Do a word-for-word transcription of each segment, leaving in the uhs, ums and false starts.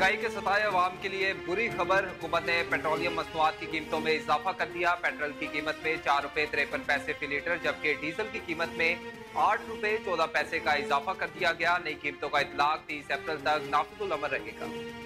महंगाई के सताए अवाम के लिए बुरी खबर। हुकूमत ने पेट्रोलियम मसनूआत की कीमतों में इजाफा कर दिया। पेट्रोल की कीमत में चार रुपए तिरपन पैसे फी लीटर, जबकि डीजल की कीमत में आठ रुपए चौदह पैसे का इजाफा कर दिया गया। नई कीमतों का इतलाक तीस अप्रैल तक नाफिजुल अमल रहेगा।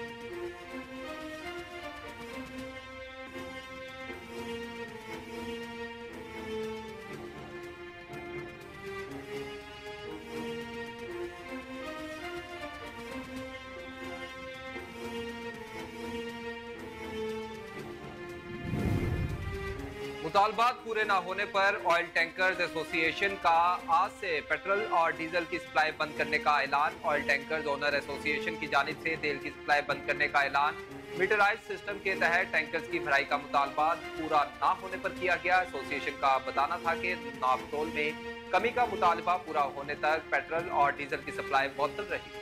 मुतालबात पूरे न होने पर ऑयल टैंकर्स एसोसिएशन का आज से पेट्रोल और डीजल की सप्लाई बंद करने का ऐलान। ऑयल टैंकर्स ओनर एसोसिएशन की जानिब से तेल की सप्लाई बंद करने का ऐलान। मीटराइज सिस्टम के तहत टैंकर्स की भराई का मुतालबा पूरा न होने पर किया गया। एसोसिएशन का बताना था कि नाफतोल में कमी का मुतालबा पूरा होने तक पेट्रोल और डीजल की सप्लाई मुअत्तल रही।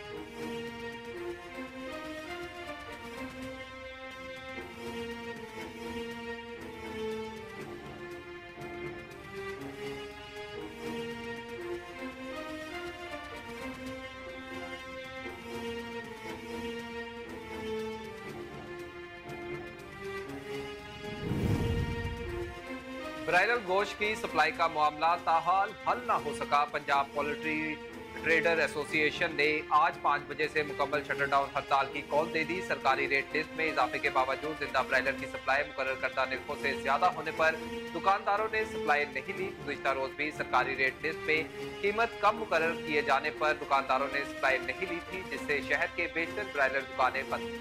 ब्रायलर गोश्त की सप्लाई का मामला ताहाल हल न हो सका। पंजाब पोल्ट्री ट्रेडर एसोसिएशन ने आज पाँच बजे से मुकम्मल शटर डाउन हड़ताल की कॉल दे दी। सरकारी रेट लिस्ट में इजाफे के बावजूद जिंदा ब्रायलर की सप्लाई मुकर्रर करदा निर्खों से ज्यादा होने पर दुकानदारों ने सप्लाई नहीं ली। गुज़िश्ता रोज भी सरकारी रेट लिस्ट में कीमत कम मुकर्रर किए जाने पर दुकानदारों ने सप्लाई नहीं ली थी, जिससे शहर के बेशतर ब्रायलर दुकानें बंद।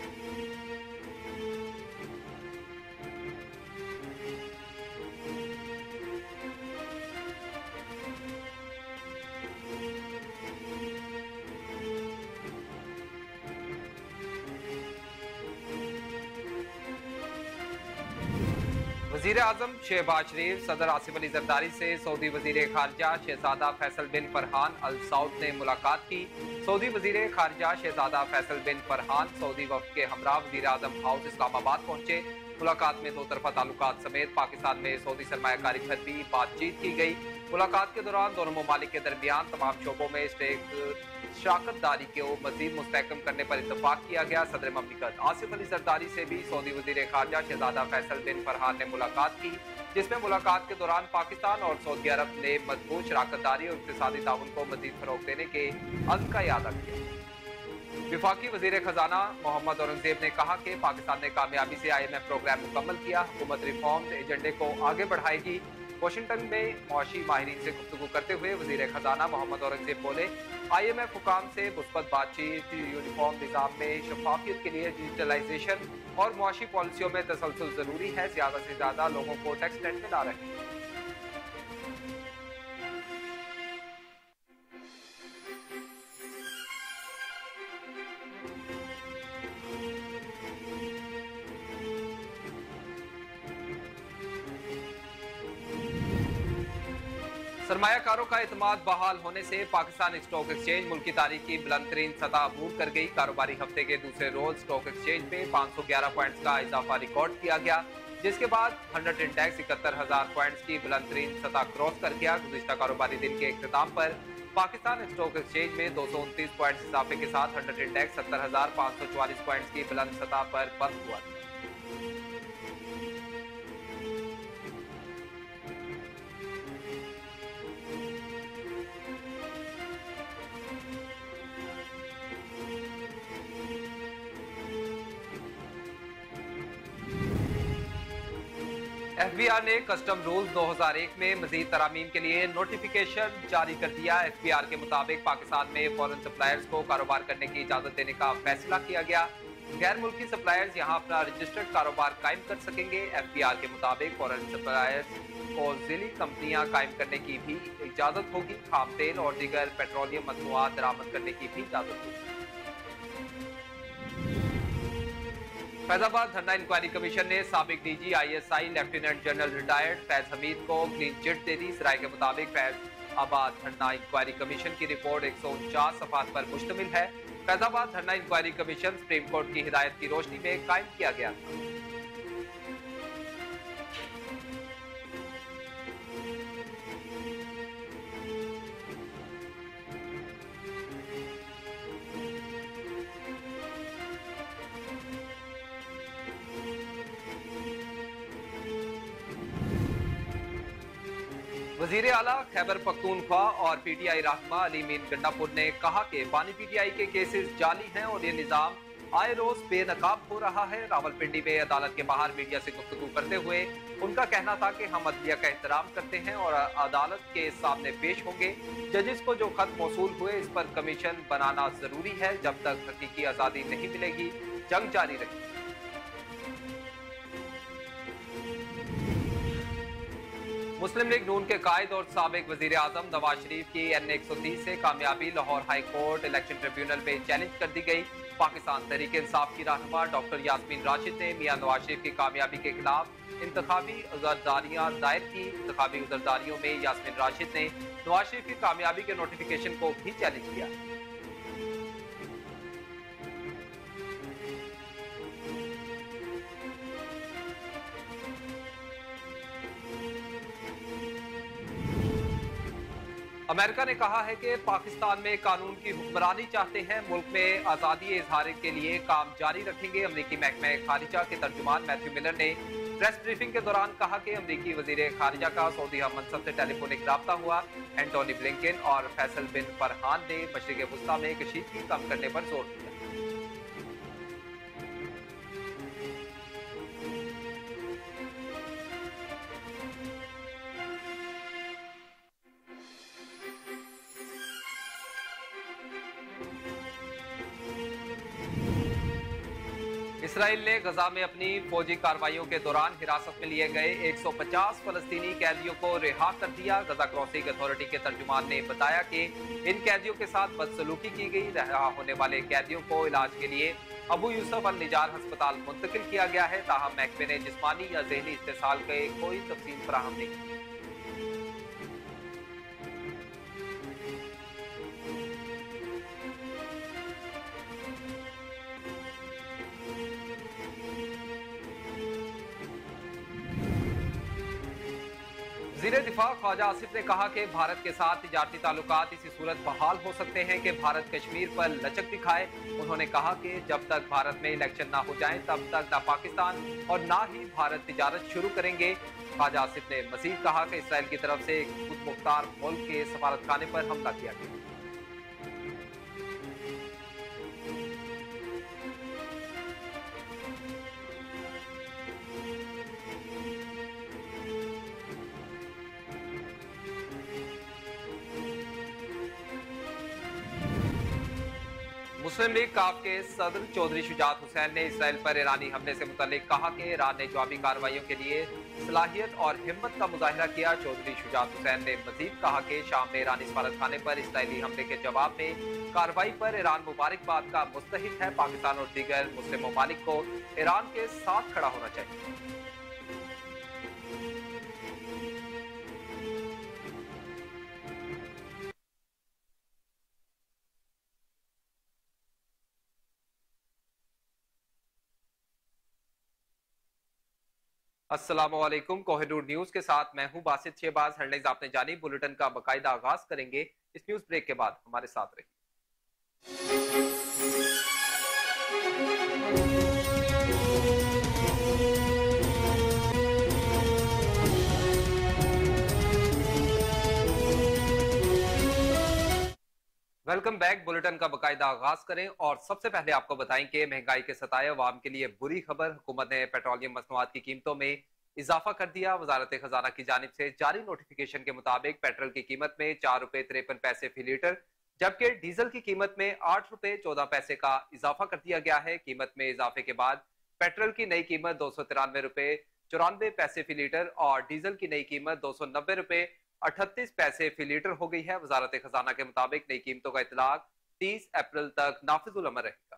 वज़ीर आज़म शहबाज शरीफ सदर आसिफ अली जरदारी से सऊदी वज़ीर खारजा शहजादा फैसल बिन फरहान अल सऊद ने मुलाकात की। सऊदी वज़ीर खारजा शहजादा फैसल बिन फरहान सऊदी वफ़द के हमरा वज़ीर आज़म हाउस इस्लामाबाद पहुंचे। मुलाकात में दो तरफा ताल्लुकात समेत पाकिस्तान में सऊदी सरमायाकारी पर भी बातचीत की गई। मुलाकात के दौरान दोनों ममालिक के दरमियान तमाम शोबों में स्टेक शराकतदारी को मजीद मुस्तहकम करने पर इतफाक किया गया। सदर ममलिकत आसिफ अली जरदारी से भी सऊदी वज़ीर खारजा शहजादा फैसल बिन फरहान ने मुलाकात की, जिसमें मुलाकात के दौरान पाकिस्तान और सऊदी अरब ने मजबूत शराकतदारी और इक़्तिसादी ताउन को मजीद फरोग़ देने के अज़्म का इआदा किया। विफाकी वज़ीर खजाना मोहम्मद औरंगजेब ने कहा कि पाकिस्तान ने कामयाबी से आई एम एफ प्रोग्राम मुकम्मल किया। हुकूमत रिफॉर्म एजेंडे को आगे बढ़ाएगी। वाशिंगटन में मुआशी माहिरीन से गुफ्तगू करते हुए वज़ीर खजाना मोहम्मद औरंगजेब बोले, आई एम एफ हुकाम से मुस्बत बातचीत, यूनिफॉर्म निज़ाम में शफाफियत के लिए डिजिटलाइजेशन और मुआशी पॉलिसियों में तसलसल जरूरी है। ज्यादा से ज्यादा लोगों को टैक्स नेट में ला रहे हैं। सरमायाकारों का एतमाद बहाल होने से पाकिस्तान स्टॉक एक्सचेंज मुल्क की तारीख की बुलंद तरीन सतह अबूर कर गई। कारोबारी हफ्ते के दूसरे रोज स्टॉक एक्सचेंज में पाँच सौ ग्यारह पॉइंट्स का इजाफा रिकॉर्ड किया गया, जिसके बाद हंड्रेड इंडेक्स इकहत्तर हजार पॉइंट्स की बुलंद तरीन सतह क्रॉस कर गया। गुज़िश्ता कारोबारी दिन के इख्तिताम पर पाकिस्तान स्टॉक एक्सचेंज में दो सौ उनतीस पॉइंट्स इजाफे के साथ हंड्रेड इंडेक्स सत्तर हजार पाँच सौ चौवालीस पॉइंट्स की बुलंद सतह पर बंद हुआ। एफ बी आर ने कस्टम रूल्स दो हजार एक में मजीद तरामीम के लिए नोटिफिकेशन जारी कर दिया। एफ बी आर के मुताबिक पाकिस्तान में फॉरेन सप्लायर्स को कारोबार करने की इजाजत देने का फैसला किया गया। गैर मुल्की सप्लायर्स यहां अपना रजिस्टर्ड कारोबार कायम कर सकेंगे। एफ बी आर के मुताबिक फॉरेन सप्लायर्स को जिली कंपनियां कायम करने की भी इजाजत होगी। खाम तेल और दीगर पेट्रोलियम मसनूआत बरामद करने की भी इजाजत होगी। फैजाबाद धरना इंक्वायरी कमीशन ने साबिक D G I S I lieutenant general retired Faiz Hameed को क्लीन चिट दे दी। इस राय के मुताबिक फैजाबाद धरना इंक्वायरी कमीशन की रिपोर्ट एक सौ उनचास सफात पर मुश्तमिल है। फैजाबाद धरना इंक्वायरी कमीशन सुप्रीम कोर्ट की हिदायत की रोशनी में कायम किया गया था। वजीर आला खैबर पख्तूनख्वा और पीटीआई रहनुमा अली मीन गंडापुर ने कहा कि बानी पीटीआई के केसेस जाली हैं और ये निजाम आए रोज बेनकाब हो रहा है। रावलपिंडी में अदालत के बाहर मीडिया से गुफ्तगू करते हुए उनका कहना था कि हम अदलिया का एहतराम करते हैं और अदालत के सामने पेश होंगे। जजिस को जो खत मौसूल हुए इस पर कमीशन बनाना जरूरी है। जब तक हकीकी आज़ादी नहीं मिलेगी जंग जारी रहेगी। मुस्लिम लीग नून के कायद और साबिक वजीर आजम नवाज शरीफ की एन एक सौ तीस से कामयाबी Lahore high court election tribunal में चैलेंज कर दी गई। पाकिस्तान तहरीक इंसाफ की रहनुमा डॉक्टर यास्मीन राशिद ने मियां नवाज शरीफ की कामयाबी के खिलाफ इंतखाबी उजरदारियां दायर की। इंतखाबी उजरदारियों में यास्मीन राशिद ने नवाज शरीफ की कामयाबी के नोटिफिकेशन को भी चैलेंज किया। अमेरिका ने कहा है कि पाकिस्तान में कानून की हुक्मरानी चाहते हैं, मुल्क में आज़ादी इजहार के लिए काम जारी रखेंगे। अमरीकी महकमा खारिजा के तर्जुमान मैथ्यू मिलर ने प्रेस ब्रीफिंग के दौरान कहा कि अमरीकी वजीर खारिजा का सऊदी हम मनसब से टेलीफोनिक रब्ता हुआ। एंटोनी ब्लिंकन और फैसल बिन फरहान ने मशरिक वस्ता में कशीदगी कम करने पर जोर दिया। इसराइल ने गजा में अपनी फौजी कार्रवाइयों के दौरान हिरासत में लिए गए एक सौ पचास फलस्तीनी कैदियों को रिहा कर दिया। गजा क्रॉसिंग अथॉरिटी के तर्जुमान ने बताया कि इन कैदियों के साथ बदसलूकी की गई। रिहा होने वाले कैदियों को इलाज के लिए अबू यूसुफ अल निजार अस्पताल मुंतकिल किया गया है। ताहम महकमे ने जिस्मानी या ज़हनी इस्तेसाल के कोई तफसील फराहम नहीं की। वज़ीर दिफा ख्वाजा आसिफ ने कहा कि भारत के साथ तिजारती ताल्लुकात इसी सूरत बहाल हो सकते हैं कि भारत कश्मीर पर लचक दिखाए। उन्होंने कहा कि जब तक भारत में इलेक्शन ना हो जाए तब तक ना पाकिस्तान और ना ही भारत तिजारत शुरू करेंगे। ख्वाजा आसिफ ने मजीद कहा कि इसराइल की तरफ से खुद मुख्तार मुल्क के सफारत खाने पर हमला किया गया। मुस्लिम लीग काफ के सदर चौधरी शुजात हुसैन ने इसराइल पर ईरानी हमले से मुतल्लिक कहा कि ईरान ने जवाबी कार्रवाइयों के लिए सलाहियत और हिम्मत का मुजाहिरा किया। चौधरी शुजात हुसैन ने मजीद कहा कि शाम में ईरानी सफारत खाने पर इसराइली हमले के जवाब में कार्रवाई पर ईरान मुबारकबाद का मुस्तहिक है। पाकिस्तान और दीगर मुस्लिम ममालिक को ईरान के साथ खड़ा होना चाहिए। अस्सलाम वालेकुम। कोहिनूर न्यूज के साथ मैं हूं बासित शहबाज। हेडलाइंस आपने जानी, बुलेटिन का बाकायदा आगाज करेंगे इस न्यूज ब्रेक के बाद। हमारे साथ रहिए। Welcome back. बुलेटिन का बाकायदा आगाज करें और सबसे पहले आपको बताएं कि महंगाई के सताए अवाम के लिए बुरी खबर। हुकूमत ने पेट्रोलियम मसनूआत की कीमतों में इजाफा कर दिया। वजारत खजाना की जानिब से जारी नोटिफिकेशन के मुताबिक पेट्रोल की कीमत में चार रुपए तिरपन पैसे फी लीटर जबकि डीजल की कीमत में आठ रुपए चौदह पैसे का इजाफा कर दिया गया है। कीमत में इजाफे के बाद पेट्रोल की नई कीमत दो सौ तिरानवे रुपए चौरानवे पैसे फी लीटर और डीजल की नई कीमत दो सौ नब्बे रुपए अठतीस पैसे फी लीटर हो गई है। वजारत खजाना के मुताबिक नई कीमतों का इतलाक तीस अप्रैल तक नाफिजुल अमल रहेगा।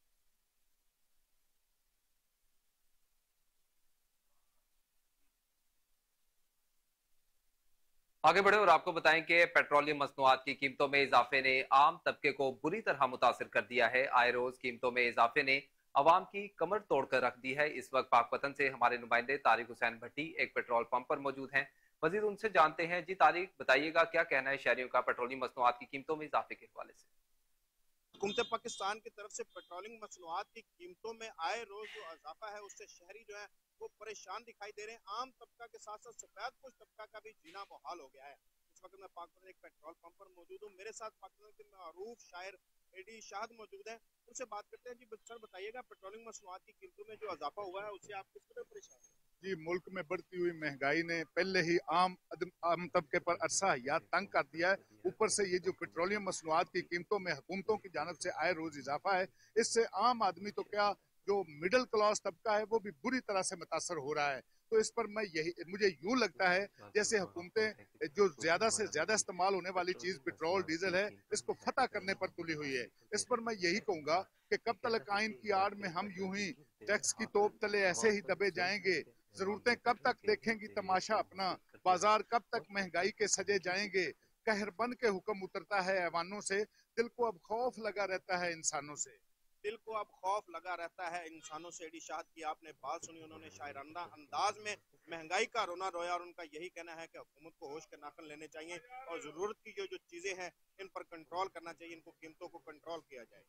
आगे बढ़े और आपको बताएं कि पेट्रोलियम मसनूआत की कीमतों में इजाफे ने आम तबके को बुरी तरह मुतासिर कर दिया है। आए रोज कीमतों में इजाफे ने अवाम की कमर तोड़कर रख दी है। इस वक्त पाकपतन से हमारे नुमाइंदे तारिक हुसैन भट्टी एक पेट्रोल पंप पर मौजूद हैं। मजीद उनसे जानते हैं। जी तारिक, बताइएगा क्या कहना है शहरियों का पेट्रोलियम मसनूआत की कीमतों में इजाफे के हवाले से। हुकूमत पाकिस्तान की तरफ से पेट्रोलिंग मसनूआत की कीमतों में आए रोज जो इजाफा है उससे शहरी जो है वो परेशान दिखाई दे रहे हैं। आम तबका के साथ साथ सफेद पोश तबका का भी जीना मुहाल हो गया है। इस वक्त मैं पाकिस्तान एक पेट्रोल पंप पर मौजूद हूँ। मेरे साथ पाकिस्तान के मारूफ शायर एडी शाहद मौजूद है, उनसे बात करते हैं। जी सर बताइएगा, पेट्रोलिंग मसनूआत की कीमतों में जो इजाफा हुआ है उससे आप किस तरह परेशान हैं? जी, मुल्क में बढ़ती हुई महंगाई ने पहले ही आम आम तबके पर अरसा हयात तंग कर दिया है। ऊपर से ये जो पेट्रोलियम मसनूआत की कीमतों में हुकूमतों की जानब से आए रोज इजाफा है, इससे आम आदमी तो क्या, जो मिडिल क्लास तबका है वो भी बुरी तरह से मुतासर हो रहा है। तो इस पर मैं यही मुझे यूं लगता है जैसे हुकूमतें जो ज्यादा से ज्यादा इस्तेमाल होने वाली चीज पेट्रोल डीजल है इसको फतह करने पर तुली हुई है। इस पर मैं यही कहूंगा कि कब तक आइन की आड़ में हम यूं ही टैक्स की तोप तले ऐसे ही दबे जाएंगे, जरूरतें कब तक देखेंगी तमाशा अपना, बाजार कब तक महंगाई के सजे जाएंगे, कहर बन के हुक्म उतरता है ऐवानों से, दिल को अब खौफ लगा रहता है इंसानों से। दिल को अब खौफ लगा रहता है इंसानों से। एडी शाहद की आपने बात सुनी, उन्होंने शायराना अंदाज में महंगाई का रोना रोया और उनका यही कहना है कि हुकूमत को होश के नाखन लेने चाहिए और जरूरत की जो जो चीजें हैं इन पर कंट्रोल करना चाहिए, इनको कीमतों को कंट्रोल किया जाए।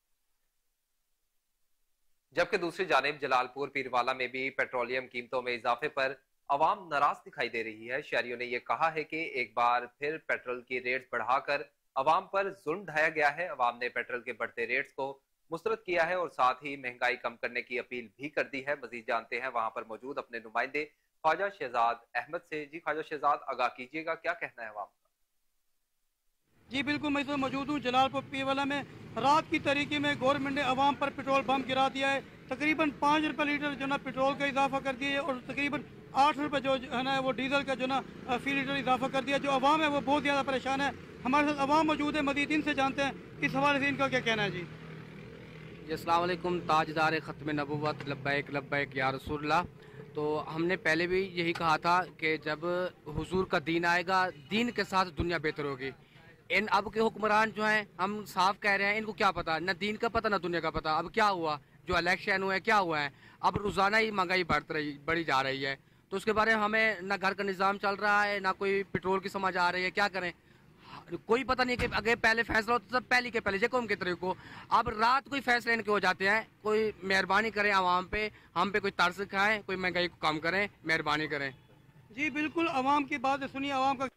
जबकि दूसरी जानिब जलालपुर पीरवाला में भी पेट्रोलियम कीमतों में इजाफे पर अवाम नाराज दिखाई दे रही है। शहरियों ने यह कहा है कि एक बार फिर पेट्रोल की रेट्स बढ़ाकर अवाम पर जुल्म ढाया गया है। अवाम ने पेट्रोल के बढ़ते रेट्स को मुस्तरद किया है और साथ ही महंगाई कम करने की अपील भी कर दी है। मजीद जानते हैं वहां पर मौजूद अपने नुमाइंदे ख्वाजा शहजाद अहमद से। जी ख्वाजा शहजाद, आगाह कीजिएगा, क्या कहना है अवाम का? जी बिल्कुल, मैं तो मौजूद हूँ जलालपुर पीरवाला में। रात की तरीके में गवर्नमेंट ने अवाम पर पेट्रोल बम गिरा दिया है। तकरीबन पाँच रुपये लीटर जो ना पेट्रोल का इजाफा कर दिया है और तकरीबन आठ रुपये जो है ना वो डीजल का जो ना फी लीटर इजाफा कर दिया। जो अवाम है वो बहुत ज़्यादा परेशान है। हमारे साथ अवाम मौजूद है, मजीद इनसे जानते हैं इस हवाले से इनका क्या कहना है। जी जी अस्सलाम वालेकुम, ताजदार ख़त्म नबूवत लब्बैक लब्बैक या रसूलल्लाह। तो हमने पहले भी यही कहा था कि जब हुजूर का दीन आएगा, दीन के साथ दुनिया बेहतर होगी। इन अब के हुक्मरान जो हैं, हम साफ कह रहे हैं, इनको क्या पता, न दीन का पता न दुनिया का पता। अब क्या हुआ, जो इलेक्शन हुए क्या हुआ है, अब रोज़ाना ही महंगाई बढ़ रही बढ़ी जा रही है। तो उसके बारे में हमें ना घर का निज़ाम चल रहा है, ना कोई पेट्रोल की समझ आ रही है, क्या करें कोई पता नहीं। कि अगर पहले फैसला होता सब पहले के पहले जे कौम के तरह को, अब रात कोई फैसले इनके हो जाते हैं। कोई मेहरबानी करें आवाम पे, हम पे कोई तर्स खाएं, कोई महंगाई को कम करें, मेहरबानी करें। जी बिल्कुल, आवाम की बात सुनिए, आवाम का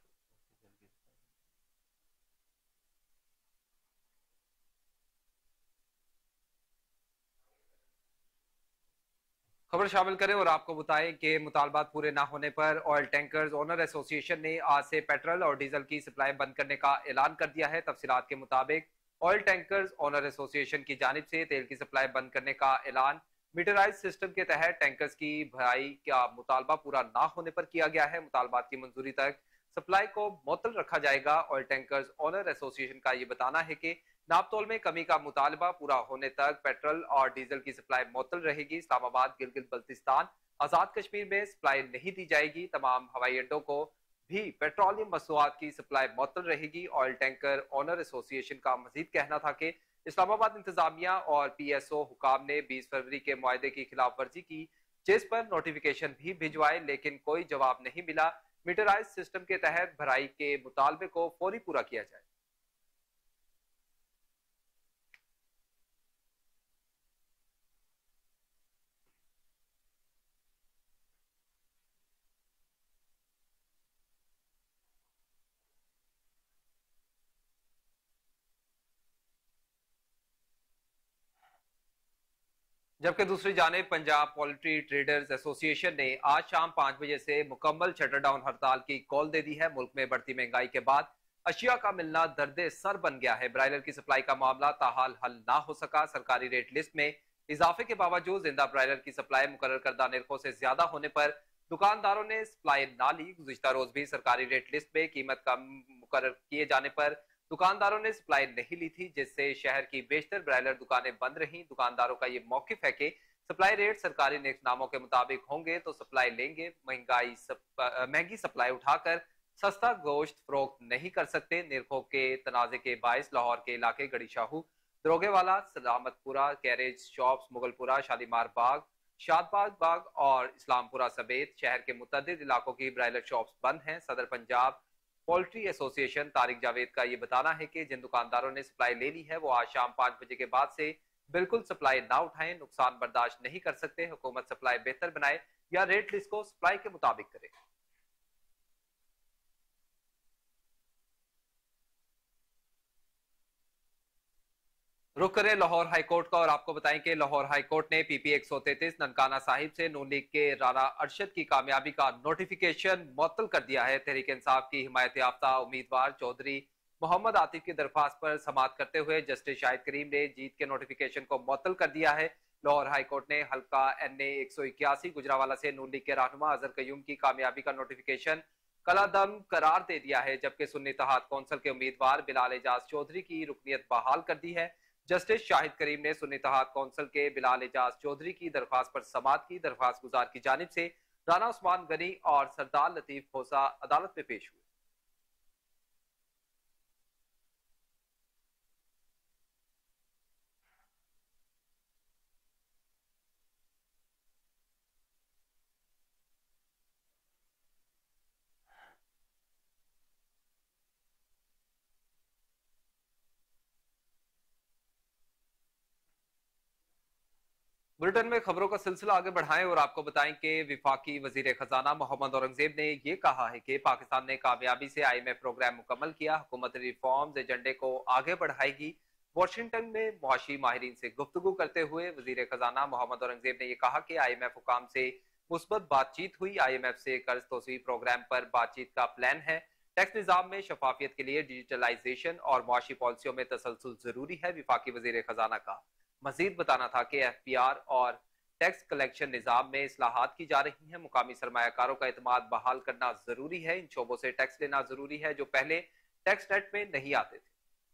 खबर शामिल करें और आपको बताएं कि मुतालबात पूरे ना होने पर ऑयल टैंकर्स ओनर एसोसिएशन ने आज से पेट्रोल और डीजल की सप्लाई बंद करने का ऐलान कर दिया है। तफसीलात के मुताबिक ऑयल टैंकर्स ओनर एसोसिएशन की जानिब से तेल की सप्लाई बंद करने का ऐलान मीटराइज सिस्टम के तहत टैंकर्स की भराई का मुतालबा पूरा ना होने पर किया गया है। मुतालबात की मंजूरी तक सप्लाई को मुअत्तल रखा जाएगा। ऑयल टैंकर्स ओनर एसोसिएशन का ये बताना है कि नापतोल में कमी का मुतालबा पूरा होने तक पेट्रोल और डीजल की सप्लाई मुअत्तल रहेगी। इस्लामाबाद, गिलगित बल्तिस्तान, आजाद कश्मीर में सप्लाई नहीं दी जाएगी। तमाम हवाई अड्डों को भी पेट्रोलियम मसनूआत की सप्लाई मुअत्तल रहेगी। ऑयल टैंकर ओनर एसोसिएशन का मजीद कहना था कि इस्लामाबाद इंतजामिया और पी एस ओ हुकाम ने बीस फरवरी के मुआहदे की खिलाफ वर्जी की, जिस पर नोटिफिकेशन भी भिजवाए लेकिन कोई जवाब नहीं मिला। मीटराइज सिस्टम के तहत भराई के मुतालबे को फौरी पूरा किया जाए। जबकि दूसरी जानिब पंजाब पोल्ट्री ट्रेडर्स एसोसिएशन ने आज शाम पांच बजे से मुकम्मल शटर डाउन हड़ताल की कॉल दे दी है। मुल्क में बढ़ती महंगाई के बाद अशिया का मिलना दर्दे सर बन गया है। ब्रायलर की सप्लाई का मामला ताहाल हल ना हो सका। सरकारी रेट लिस्ट में इजाफे के बावजूद जिंदा ब्रायलर की सप्लाई मुकर्रर करदा निर्खों से ज्यादा होने पर दुकानदारों ने सप्लाई ना ली। गुज़िश्ता रोज भी सरकारी रेट लिस्ट में कीमत कम मुकर्रर किए जाने पर दुकानदारों ने सप्लाई नहीं ली थी, जिससे शहर की बेशतर ब्रायलर दुकानें बंद रहीं। दुकानदारों का ये मौकिफ है कि सप्लाई रेट सरकारी नियमनामों के मुताबिक होंगे तो सप्लाई लेंगे। महंगाई सप, महंगी सप्लाई उठाकर सस्ता गोश्त फरोख्त नहीं कर सकते। निरखों के तनाजे के बायस लाहौर के इलाके गड़ी शाहू, दरोगेवाला, सलामतपुरा, कैरेज शॉप्स, मुगलपुरा, शालीमार बाग, शादबाग बाग और इस्लामपुरा समेत शहर के मुतअद्दिद इलाकों की ब्रायलर शॉप्स बंद हैं। सदर पंजाब पोल्ट्री एसोसिएशन तारिक जावेद का ये बताना है कि जिन दुकानदारों ने सप्लाई ले ली है वो आज शाम पाँच बजे के बाद से बिल्कुल सप्लाई ना उठाएं, नुकसान बर्दाश्त नहीं कर सकते। हुकूमत सप्लाई बेहतर बनाए या रेट लिस्ट को सप्लाई के मुताबिक करे। रुक करें लाहौर हाईकोर्ट का और आपको बताएं कि लाहौर हाईकोर्ट ने पीपी एक सौ तैंतीस ननकाना साहिब से नून लीग के राना अरशद की कामयाबी का नोटिफिकेशन मुअत्तल कर दिया है। तहरीक इंसाफ की हिमायत याफ्ता उम्मीदवार चौधरी मोहम्मद आतिफ की दरख्वास्त पर समाअत करते हुए जस्टिस शाहिद करीम ने जीत के नोटिफिकेशन को मुअत्तल कर दिया है। लाहौर हाईकोर्ट ने हल्का एन ए एक सौ इक्यासी गुजरावाला से नून लीग के रहनुमा अजहर कयूम की कामयाबी का नोटिफिकेशन कलादम करार दे दिया है, जबकि सुन्नी इत्तेहाद कौंसिल के उम्मीदवार बिलाल एजाज चौधरी की रुकनियत बहाल कर दी है। जस्टिस शाहिद करीम ने सुन्नी इत्तेहाद कौंसिल के बिलाल एजाज चौधरी की दरख्वास्त पर समाअत की। दरख्वास्त गुजार की जानिब से राना उस्मान गनी और सरदार लतीफ खोसा अदालत में पेश हुए। बुलेटिन में खबरों का सिलसिला आगे बढ़ाएं और आपको बताएं कि विफाकी वजीर खजाना मोहम्मद औरंगजेब ने यह कहा है कि पाकिस्तान ने कामयाबी से आई एम एफ प्रोग्राम मुकम्मल किया, हुकूमत रिफॉर्म्स एजेंडे को आगे बढ़ाएगी। वाशिंगटन में मुआशी माहिरीन से गुफ्तगू करते हुए वजीर खजाना मोहम्मद औरंगजेब ने यह कहा कि आई एम एफ हुकाम से मुस्बत बातचीत हुई, आई एम एफ से कर्ज तोसी प्रोग्राम पर बातचीत का प्लान है। टैक्स निजाम में शफाफियत के लिए डिजिटलाइजेशन और मुआशी पॉलिसियों में तसलसल जरूरी है। विफाकी वजीर खजाना का मजीद बताना था कि एफ पी आर और टैक्स कलेक्शन निजाम में इस्लाहात की जा रही हैं। मुकामी सरमायाकारों का एतमाद बहाल करना जरूरी है। इन शोबों से टैक्स लेना जरूरी है जो पहले टैक्स नेट में नहीं आते थे।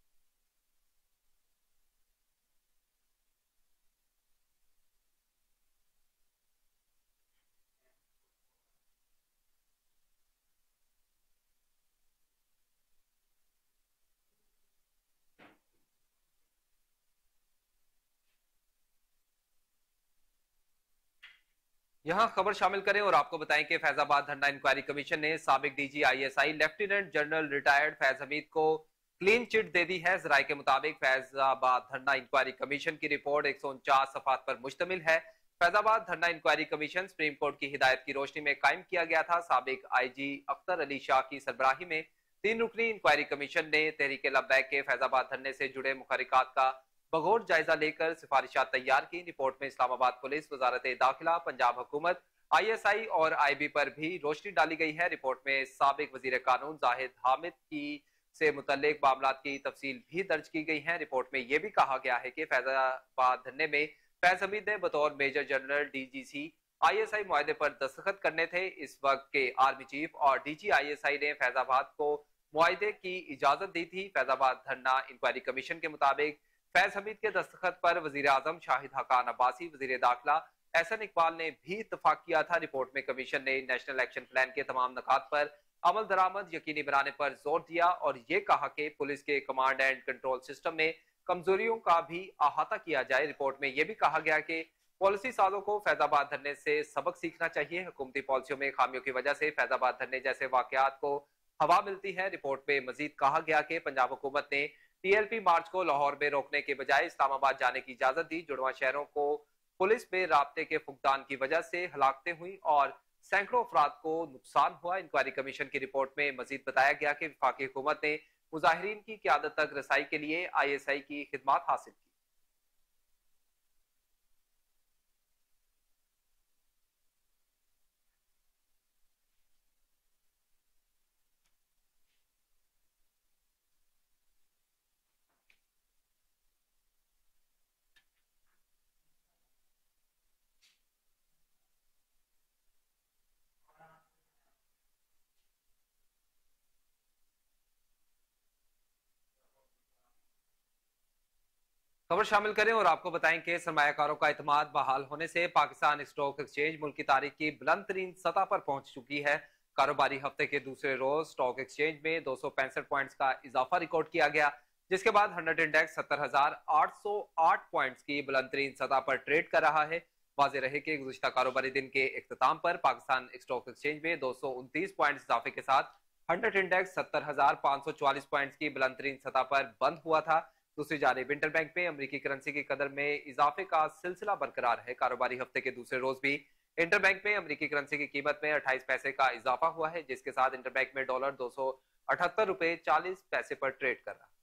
यहां खबर शामिल करें और आपको बताएं कि फैजाबाद धरना इंक्वायरी कमीशन ने साबिक DG ISI lieutenant general retired Faiz Hameed को क्लीन चिट दे दी है। जराये के मुताबिक फैजाबाद धरना इंक्वायरी कमीशन की रिपोर्ट एक सौ उनचास सफात पर मुश्तमिल है। फैजाबाद धरना इंक्वायरी कमीशन सुप्रीम कोर्ट की हिदायत की रोशनी में कायम किया गया था। साबिक आई जी अख्तर अली शाह की सरबराही में तीन रुकनी इंक्वायरी कमीशन ने तहरीक लब्बैक के फैजाबाद धरने से जुड़े मुखरिकात का बगौर जायजा लेकर सिफारिशात तैयार की। रिपोर्ट में इस्लामाबाद पुलिस, वजारत दाखिला, पंजाब हुकूमत, आई एस आई और आई बी पर भी रोशनी डाली गई है। रिपोर्ट में साबिक वजीर कानून जाहिद हामिद की से मुतल्लिक मामलात की तफसील भी दर्ज की गई है। रिपोर्ट में यह भी कहा गया है कि फैजाबाद धरने में फैज हमीद ने बतौर major general D G C I S I मुआहदे पर दस्तखत करने थे। इस वक्त के आर्मी चीफ और D G I S I ने फैजाबाद को मुआहदे की इजाजत दी थी। फैजाबाद धरना इंक्वायरी कमीशन के मुताबिक फैज हमीद के दस्तखत पर वजीर आजम शाहिद हकान अब्बासी, वजीर दाखिला एहसन इकबाल ने भी इत्तफाक किया था। रिपोर्ट में कमीशन ने नेशनल एक्शन प्लान के तमाम नकात पर अमल दरामद यकीनी बनाने पर जोर दिया और ये कहा कि पुलिस के कमांड एंड कंट्रोल सिस्टम में कमजोरियों का भी अहाता किया जाए। रिपोर्ट में यह भी कहा गया कि पॉलिसी साजों को फैजाबाद धरने से सबक सीखना चाहिए। हुकूमती पॉलिसियों में खामियों की वजह से फैजाबाद धरने जैसे वाकयात को हवा मिलती है। रिपोर्ट में मजीद कहा गया कि पंजाब हुकूमत ने टी एल पी मार्च को लाहौर में रोकने के बजाय इस्लामाबाद जाने की इजाजत दी। जुड़वा शहरों को पुलिस में राब्ते के फुकदान की वजह से हलाकतें हुई और सैकड़ों अफराद को नुकसान हुआ। इंक्वायरी कमीशन की रिपोर्ट में मजीद बताया गया कि वफाकी हुकूमत ने मुजाहिरीन की क़यादत तक रसाई के लिए आई एस आई की खिदमात हासिल की। खबर शामिल करें और आपको बताएं कि सरमायाकारों का एतमाद बहाल होने से पाकिस्तान स्टॉक एक्सचेंज मुल्क की तारीख की बुलंद तरीन सतह पर पहुंच चुकी है। कारोबारी हफ्ते के दूसरे रोज स्टॉक एक्सचेंज में दो सौ पैंसठ पॉइंट्स का इजाफा रिकॉर्ड किया गया, जिसके बाद हंड्रेड इंडेक्स सत्तर हजार आठ सौ आठ पॉइंट्स की बुलंद तरीन सतह पर ट्रेड कर रहा है। वाज़ेह रहे कि गुज़िश्ता कारोबारी दिन के इख्तिताम पर पाकिस्तान स्टॉक एक्सचेंज में दो सौ उनतीस पॉइंट्स इजाफे के साथ हंड्रेड इंडेक्स सत्तर हजार पाँच सौ चौवालीस पॉइंट्स की बुलंदतरीन सतह पर बंद हुआ था। दूसरी जानिब इंटरबैंक में अमेरिकी करेंसी की कदर में इजाफे का सिलसिला बरकरार है। कारोबारी हफ्ते के दूसरे रोज भी इंटरबैंक में अमेरिकी करेंसी की कीमत में अट्ठाईस पैसे का इजाफा हुआ है, जिसके साथ इंटरबैंक में डॉलर दो सौ अठहत्तर रुपए चालीस पैसे पर ट्रेड कर रहा है।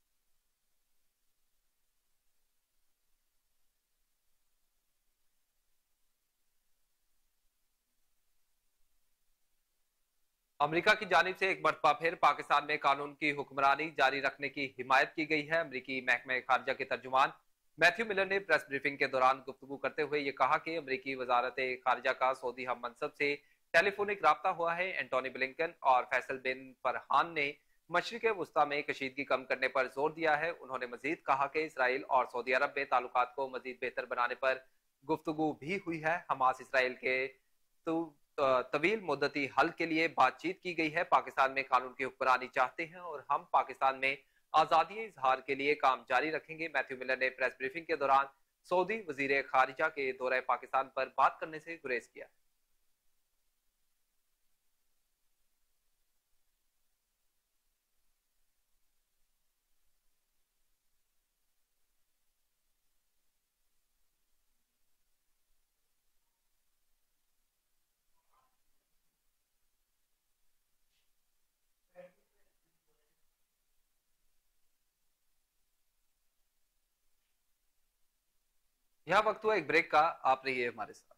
अमेरिका की जानिब से एक मरतबा फिर पाकिस्तान में कानून की हुक्मरानी जारी रखने की हिमायत की गई है। अमेरिकी महकमे खारजा के तर्जुमान मैथ्यू मिलर ने प्रेस ब्रीफिंग के दौरान गुफ्तगू करते हुए ये कहा कि अमेरिकी वजारत खारजा का सऊदी हम मनसब से टेलीफोनिक राब्ता हुआ है। एंटोनी ब्लिंकन और फैसल बिन फरहान ने मशरिक वस्ता में कशीदगी कम करने पर जोर दिया है। उन्होंने मजीद कहा कि इसराइल और सऊदी अरब में ताल्लुकात को मजीद बेहतर बनाने पर गुफ्तगू भी हुई है। हमास इसराइल के तो तवील मुद्दती हल के लिए बातचीत की गई है। पाकिस्तान में कानून की हुक्मरानी चाहते हैं और हम पाकिस्तान में आजादी इजहार के लिए काम जारी रखेंगे। मैथ्यू मिलर ने प्रेस ब्रीफिंग के दौरान सऊदी वजीर खारिजा के दौरे पाकिस्तान पर बात करने से गुरेज किया। यह वक्त हुआ एक ब्रेक का, आप रहिए हमारे साथ।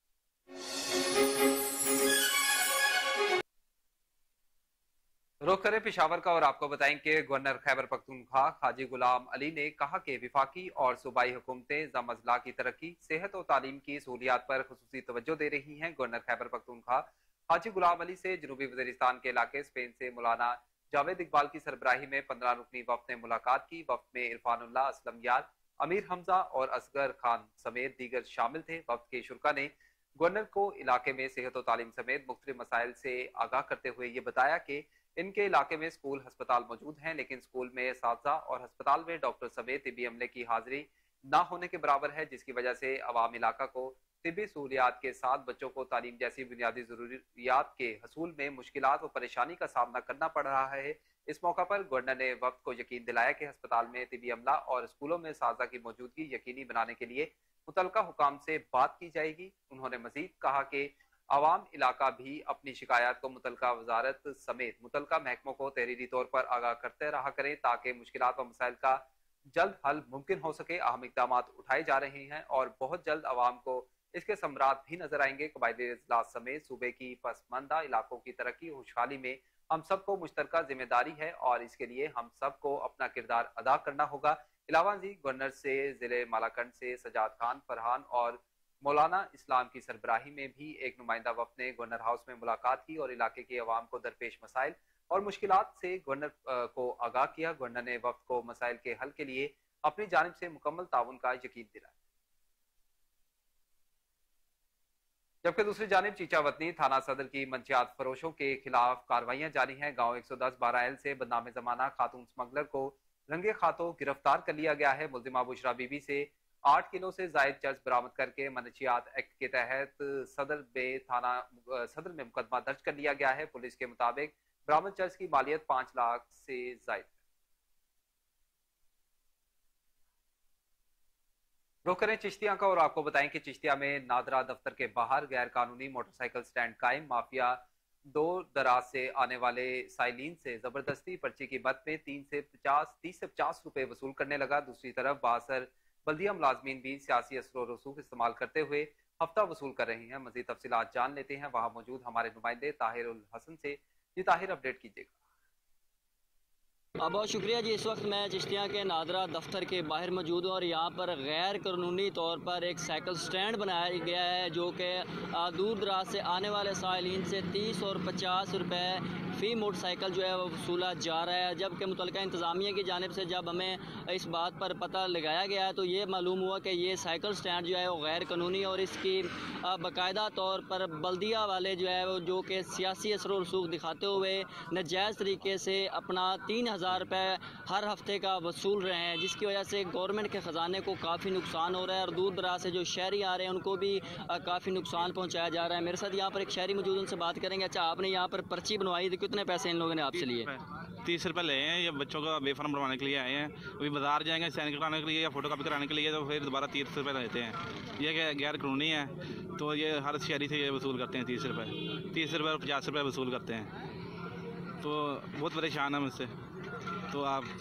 रुख करें पिशावर का और आपको बताएं कि गवर्नर खैबर पख्तूनख्वा हाजी गुलाम अली ने कहा कि विफाकी और सूबाई हुकूमतें ज़म अज़ला की तरक्की, सेहत और तालीम की सहूलियात पर खुसूसी तवज्जो दे रही हैं। गवर्नर खैबर पख्तूनख्वा हाजी गुलाम अली से जनूबी वज़ीरिस्तान के इलाके स्पेन से मौलाना जावेद इकबाल की सरबराही में पंद्रह रुकनी वफ्द ने मुलाकात की। वफ्द में इरफानुल्लाह, असलम यार, अमीर हमजा और असगर खान समेत दीगर शामिल थे। वफ्द के शुरका ने गवर्नर को इलाके में सेहत और तालीम समेत मुख्तलिफ मसाइल से आगाह करते हुए ये बताया कि इनके इलाके में स्कूल अस्पताल मौजूद हैं, लेकिन स्कूल में असातिज़ा और अस्पताल में डॉक्टर समेत तिब्बी अमले की हाजिरी ना होने के बराबर है, जिसकी वजह से अवाम इलाका को तिब्बी सहूलियात के साथ बच्चों को तालीम जैसी बुनियादी जरूरियात के हसूल में मुश्किलात और परेशानी का सामना करना पड़ रहा है। इस मौका पर गवर्नर ने वक्त को यकीन दिलाया कि अस्पताल में तिब्बी अमला और स्कूलों में साजा की मौजूदगी यकीनी बनाने के लिए मुतलका हुकाम से बात की जाएगी। उन्होंने मजीद कहा कि आवाम इलाका भी अपनी शिकायत को मुतलका वजारत समेत मुतलका महकमों को तहरीरी तौर पर आगाह करते रहा करें ताकि मुश्किलात व मसाइल का जल्द हल मुमकिन हो सके। अहम इक़दाम उठाए जा रहे हैं और बहुत जल्द आवाम को इसके समरात भी नजर आएंगे। कबायली इजलास समेत सूबे की पसमानदा इलाकों की तरक्की और खुशहाली में हम सबको मुश्तरका जिम्मेदारी है और इसके लिए हम सबको अपना किरदार अदा करना होगा। इलावा जी गवर्नर से जिले मालाकंड से सजाद खान, फरहान और मौलाना इस्लाम की सरबराही में भी एक नुमाइंदा वफ्द ने गवर्नर हाउस में मुलाकात की और इलाके के अवाम को दरपेश मसाइल और मुश्किलात से गवर्नर को आगाह किया। गवर्नर ने वफ्द को मसाइल के हल के लिए अपनी जानिब से मुकम्मल ताउन का यकीन दिलाया। जबकि दूसरी जानिब चीचावतनी थाना सदर की मंशियात फरोशों के खिलाफ कार्रवाइयां जारी हैं। गाँव एक सौ दस बारह एल से बदनाम जमाना खातून स्मगलर को रंगे हाथों गिरफ्तार कर लिया गया है। मुल्जिमा बुशरा बीबी से आठ किलो से जायद चर्च बरामद करके मनशियात एक्ट के तहत सदर में थाना सदर में मुकदमा दर्ज कर लिया गया है। पुलिस के मुताबिक बरामद चर्च की मालियत पांच लाख से जायद। रुख करें चिश्तिया का और आपको बताएं कि चिश्तिया में नादरा दफ्तर के बाहर गैर कानूनी मोटरसाइकिल स्टैंड कायम। माफिया दो दराज से आने वाले साइलिन से जबरदस्ती पर्ची की मद में तीन से पचास तीस से पचास रुपए वसूल करने लगा। दूसरी तरफ बासर बल्दिया मुलाजमीन भी सियासी असर रसूख इस्तेमाल करते हुए हफ्ता वसूल कर रहे हैं। मजीद तफसीलात जान लेते हैं वहां मौजूद हमारे नुमाइंदे ताहिर उल हसन से। जी ताहिर, अपडेट कीजिएगा। बहुत शुक्रिया जी। इस वक्त मैं चिश्तिया के नादरा दफ्तर के बाहर मौजूद हूँ और यहाँ पर गैर कानूनी तौर पर एक साइकिल स्टैंड बनाया गया है जो कि दूर दराज से आने वाले साइलिन से तीस और पचास रुपये फ़ी मोटरसाइकिल जो है वो वसूला जा रहा है। जबकि मुतलका इंतज़ामिया की जानिब से जब हमें इस बात पर पता लगाया गया है तो ये मालूम हुआ कि ये साइकिल स्टैंड जो है वो गैर कानूनी और इसकी बाकायदा तौर पर बल्दिया वाले जो है वो जो कि सियासी असर रसूख दिखाते हुए नाजायज़ तरीके से अपना तीन हज़ार रुपये हर हफ्ते का वसूल रहे हैं, जिसकी वजह से गवर्नमेंट के ख़जाने को काफ़ी नुकसान हो रहा है और दूर दराज से जो शहरी आ रहे हैं उनको भी काफ़ी नुकसान पहुँचाया जा रहा है। मेरे साथ यहाँ पर एक शहरी मौजूद, उनसे बात करेंगे। अच्छा, आपने यहाँ पर पर्ची बनवाई कितने पैसे इन लोगों ने आपसे लिए? तीस रुपये ले हैं। ये बच्चों का बेफार्म बनवाने के लिए आए हैं। अभी बाजार जाएंगे साइन कराने के लिए या फोटो कापी कराने के लिए, तो फिर दोबारा तीस रुपये लेते हैं। ये गैर कानूनी है, तो ये हर शहरी से ये वसूल करते हैं तीस रुपये तीस रुपये और पचास रुपये वसूल करते हैं। तो बहुत परेशान है मुझसे। तो आप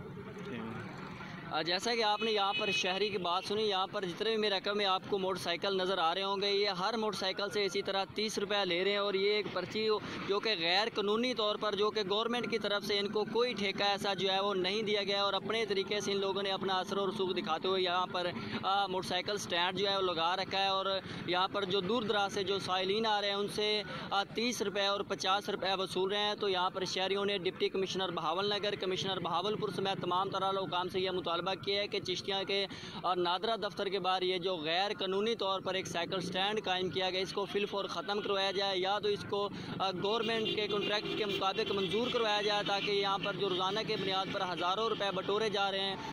जैसा कि आपने यहाँ पर शहरी की बात सुनी, यहाँ पर जितने भी मेरे रकम में आपको मोटरसाइकिल नज़र आ रहे होंगे, ये हर मोटरसाइकिल से इसी तरह तीस रुपया ले रहे हैं। और ये एक पर्ची जो कि गैर कानूनी तौर पर, जो कि गवर्नमेंट की तरफ से इनको कोई ठेका ऐसा जो है वो नहीं दिया गया, और अपने तरीके से इन लोगों ने अपना असर और सूख दिखाते हुए यहाँ पर मोटरसाइकिल स्टैंड जो है वो लगा रखा है। और यहाँ पर जो दूर दराज से जो साइलिन आ रहे हैं उनसे तीस रुपये और पचास रुपये वसूल रहे हैं। तो यहाँ पर शहरियों ने deputy commissioner Bahawal Nagar, commissioner Bahawalpur समेत तमाम तरह हुकाम से यह मुतालबा किया है कि चिश्तियाँ के और नादरा दफ्तर के बाहर ये जो गैर कानूनी तौर पर एक साइकिल स्टैंड कायम किया गया, इसको फिलफौर ख़त्म करवाया जाए, या तो इसको गवर्नमेंट के कॉन्ट्रैक्ट के मुताबिक मंजूर करवाया जाए, ताकि यहाँ पर जो रोज़ाना के बुनियाद पर हज़ारों रुपए बटोरे जा रहे हैं।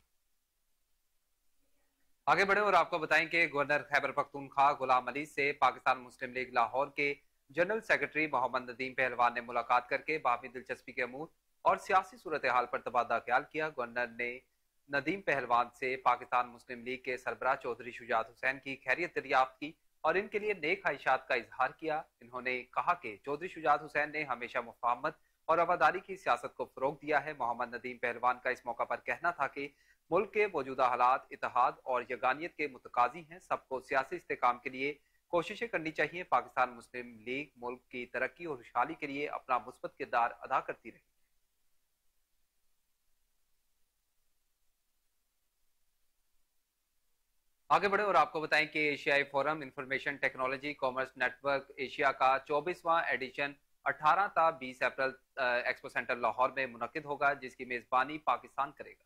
आगे बढ़े और आपको बताएं कि गवर्नर खैबर पख्तूनख्वा गुलाम अली से पाकिस्तान मुस्लिम लीग लाहौर के जनरल सेक्रेटरी मोहम्मद नदीम पहलवान ने मुलाकात करके बाहमी दिलचस्पी के अमूर और सियासी सूरत हाल पर तबादला ख्याल किया। गवर्नर ने नदीम पहलवान से पाकिस्तान मुस्लिम लीग के सरबराह चौधरी शुजात हुसैन की खैरियत दरियाफ्त की और इनके लिए नेक ख्वाहिशात का इजहार किया। इन्होंने कहा कि चौधरी शुजात हुसैन ने हमेशा मुफाहमत और वफादारी की सियासत को फरोग दिया है। मोहम्मद नदीम पहलवान का इस मौका पर कहना था कि मुल्क के मौजूदा हालात इत्तेहाद और यगानियत के मुतकाजी हैं। सबको सियासी इस्तेकाम के लिए कोशिशें करनी चाहिए। पाकिस्तान मुस्लिम लीग मुल्क की तरक्की और खुशहाली के लिए अपना मुस्बत किरदार अदा करती रही। आगे बढ़े और आपको बताएं कि एशियाई forum information technology commerce network Asia का चौबीसवां एडिशन अठारह ता बीस अप्रैल एक्सपो सेंटर लाहौर में मुनक्किद होगा, जिसकी मेजबानी पाकिस्तान करेगा।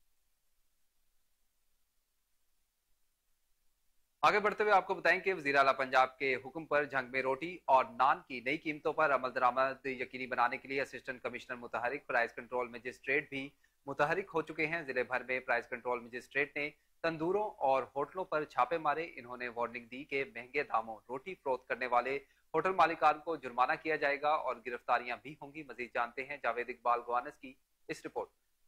आगे बढ़ते हुए आपको बताएं कि वज़ीर आला पंजाब के हुक्म पर झंग में रोटी और नान की नई कीमतों पर अमल दरामद यकीनी बनाने के लिए असिस्टेंट कमिश्नर मुतहरिक प्राइस कंट्रोल मजिस्ट्रेट भी मुतहरिक हो चुके हैं। जिले भर में प्राइस कंट्रोल मजिस्ट्रेट ने तंदूरों और होटलों पर छापे मारे। इन्होंने वार्निंग दी कि महंगे दामों रोटी फरोख्त करने वाले होटल मालिकान को जुर्माना किया जाएगा और गिरफ्तारियां भी होंगी। मजीद जानते हैं जावेद इकबाल गवानस की इस रिपोर्ट।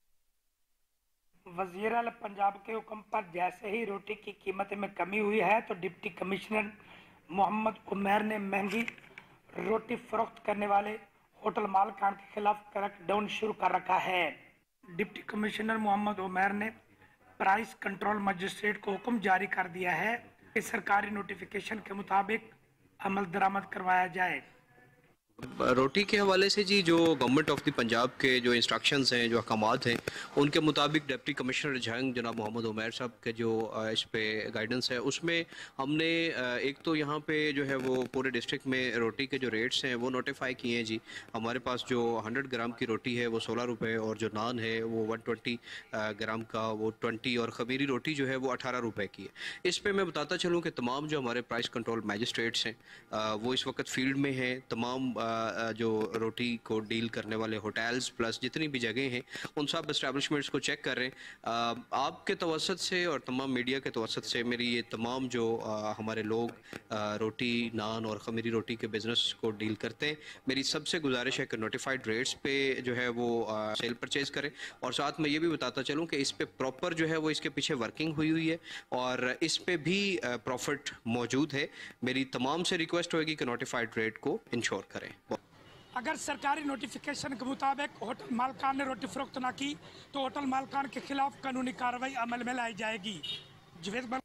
वज़ीर आला पंजाब के हुक्म पर जैसे ही रोटी की कीमत में कमी हुई है, तो डिप्टी कमिश्नर मोहम्मद उमैर ने महंगी रोटी फरोख्त करने वाले होटल मालिकान के खिलाफ क्रैकडाउन शुरू कर रखा है। डिप्टी कमिश्नर मोहम्मद उमैर ने प्राइस कंट्रोल मजिस्ट्रेट को हुक्म जारी कर दिया है कि सरकारी नोटिफिकेशन के मुताबिक अमल दरामद करवाया जाए। रोटी के हवाले से जी जो गवर्नमेंट ऑफ द पंजाब के जो इंस्ट्रक्शंस हैं, जो अहकामात हैं, उनके मुताबिक डिप्टी कमिश्नर झंग जनाब मोहम्मद उमैर साहब के जो इस पे गाइडेंस है, उसमें हमने एक तो यहाँ पे जो है वो पूरे डिस्ट्रिक्ट में रोटी के जो रेट्स हैं वो नोटिफाई किए हैं जी। हमारे पास जो हंड्रेड ग्राम की रोटी है वो सोलह रुपये और जो नान है वो वन ट्वेंटी ग्राम का वो ट्वेंटी और खमीरी रोटी जो है वो अठारह रुपये की है। इस पर मैं बताता चलूँ कि तमाम जो हमारे प्राइस कंट्रोल मैजिस्ट्रेट्स हैं वो इस वक्त फील्ड में हैं। तमाम जो रोटी को डील करने वाले होटल्स प्लस जितनी भी जगह हैं उन सब एस्टेब्लिशमेंट्स को चेक कर रहे हैं। आपके तवसत से और तमाम मीडिया के तवसत से मेरी ये तमाम जो आ, हमारे लोग आ, रोटी नान और खमीरी रोटी के बिज़नेस को डील करते हैं, मेरी सबसे गुजारिश है कि नोटिफाइड रेट्स पे जो है वो आ, सेल परचेज करें। और साथ में ये भी बताता चलूँ कि इस पे प्रॉपर जो है वो इसके पीछे वर्किंग हुई हुई है और इस पे भी प्रॉफिट मौजूद है। मेरी तमाम से रिक्वेस्ट होगी कि नोटिफाइड रेट को इंश्योर करें। अगर सरकारी नोटिफिकेशन के मुताबिक होटल मालिकान ने रोटी फरोख्त ना की तो होटल मालिकान के खिलाफ कानूनी कार्रवाई अमल में लाई जाएगी। जवेद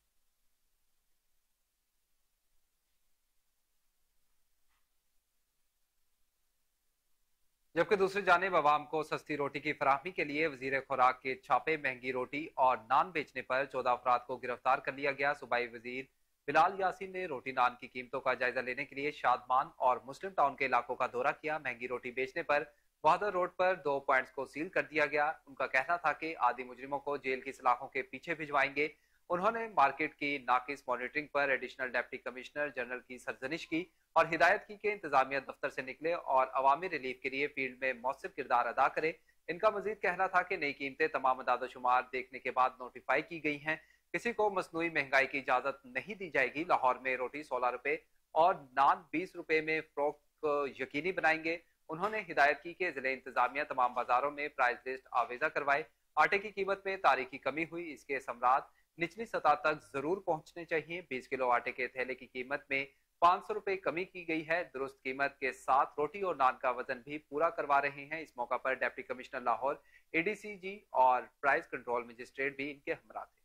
जबकि दूसरी जानिब अवाम को सस्ती रोटी की फराहमी के लिए वजीर खुराक के छापे महंगी रोटी और नान बेचने पर चौदह अफराद को गिरफ्तार कर लिया गया। सूबाई वजीर बिलाल यासीन ने रोटी नान की कीमतों का जायजा लेने के लिए शादमान और मुस्लिम टाउन के इलाकों का दौरा किया। महंगी रोटी बेचने पर बहादुर रोड पर दो पॉइंट्स को सील कर दिया गया। उनका कहना था कि आदि मुजरिमों को जेल की सलाखों के पीछे भिजवाएंगे। उन्होंने मार्केट की नाकिस मॉनिटरिंग पर एडिशनल डिप्टी कमिश्नर जनरल की सरजनिश की और हिदायत की कि इंतजामिया दफ्तर से निकले और अवामी रिलीफ के लिए फील्ड में मौसर किरदार अदा करे। इनका मजीद कहना था कि नई कीमतें तमाम अदाद-ओ-शुमार देखने के बाद नोटिफाई की गई हैं। किसी को मसनूई महंगाई की इजाजत नहीं दी जाएगी। लाहौर में रोटी सोलह रुपए और नान बीस रुपए में फरोख्त यकीनी बनाएंगे। उन्होंने हिदायत की कि जिले इंतजामिया तमाम बाजारों में प्राइस लिस्ट आवेजा करवाए। आटे की कीमत में तारीखी कमी हुई, इसके समरात निचली सतह तक जरूर पहुंचने चाहिए। बीस किलो आटे के थैले की कीमत में पाँच सौ रुपए कमी की गई है। दुरुस्त कीमत के साथ रोटी और नान का वजन भी पूरा करवा रहे हैं। इस मौका पर डिप्टी कमिश्नर लाहौर, एडीसीजी और प्राइस कंट्रोल मजिस्ट्रेट भी इनके हमरा थे।